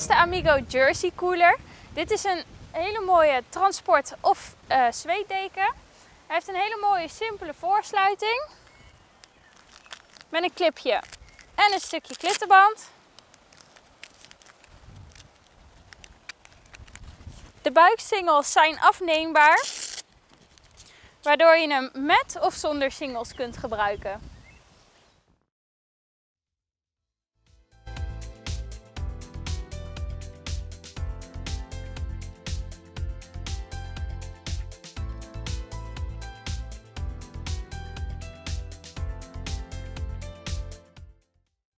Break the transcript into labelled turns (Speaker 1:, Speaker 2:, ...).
Speaker 1: de Amigo Jersey Cooler. Dit is een hele mooie transport- of zweetdeken. Hij heeft een hele mooie simpele voorsluiting. Met een clipje en een stukje klittenband. De buiksingels zijn afneembaar, waardoor je hem met of zonder singels kunt gebruiken.